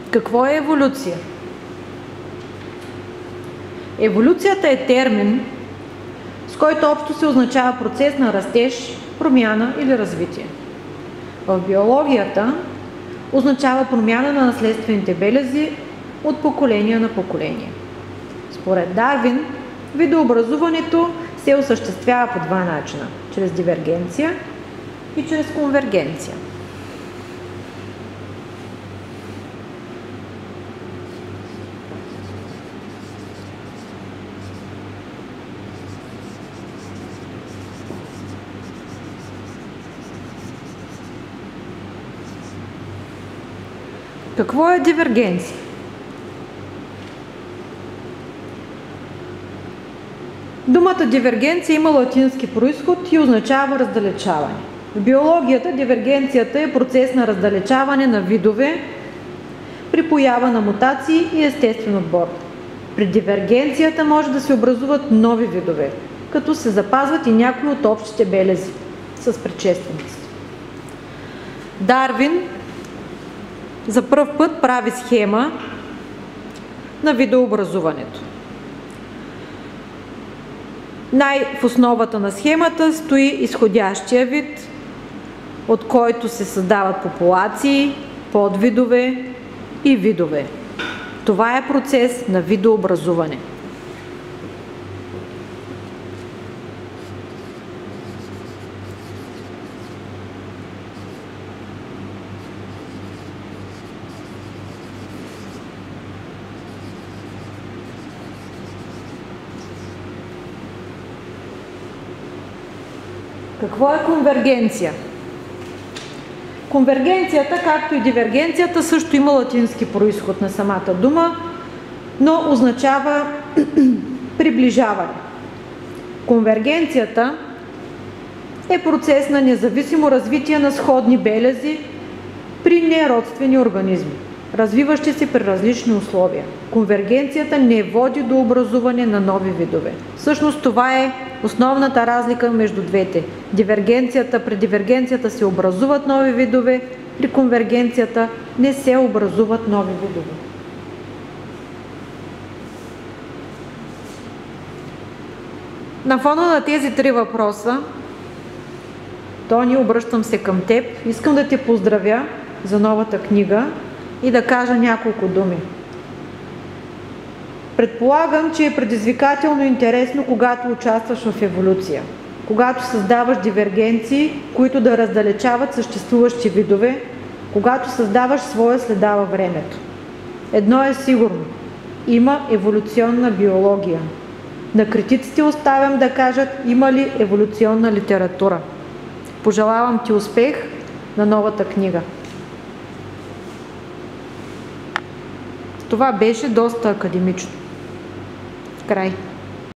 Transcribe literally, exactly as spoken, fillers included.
Какво е еволюция? Еволюцията е термин, с който общо се означава процес на растеж, промяна или развитие. В биологията означава промяна на наследствените белези от поколение на поколение. Според Дарвин, видообразуването се осъществява по два начина – чрез дивергенция и чрез конвергенция. Какво е дивергенция? Думата дивергенция има латински произход и означава раздалечаване. В биологията дивергенцията е процес на раздалечаване на видове при поява на мутации и естествен отбор. При дивергенцията може да се образуват нови видове, като се запазват и някои от общите белези с предшествениците. Дарвин за пръв път прави схема на видообразуването. Най- в основата на схемата стои изходящия вид, от който се създават популации, подвидове и видове. Това е процес на видообразуване. Какво е конвергенция? Конвергенцията, както и дивергенцията, също има латински произход на самата дума, но означава приближаване. Конвергенцията е процес на независимо развитие на сходни белези при неродствени организми, развиващи се при различни условия. Конвергенцията не води до образуване на нови видове. Всъщност това е основната разлика между двете. Дивергенцията, при дивергенцията се образуват нови видове, при конвергенцията не се образуват нови видове. На фона на тези три въпроса, Тони, обръщам се към теб. Искам да те поздравя за новата книга и да кажа няколко думи. Предполагам, че е предизвикателно интересно, когато участваш в еволюция, когато създаваш дивергенции, които да раздалечават съществуващи видове, когато създаваш своя следа във времето. Едно е сигурно – има еволюционна биология. На критиците оставям да кажат има ли еволюционна литература. Пожелавам ти успех на новата книга. Това беше доста академично. Край.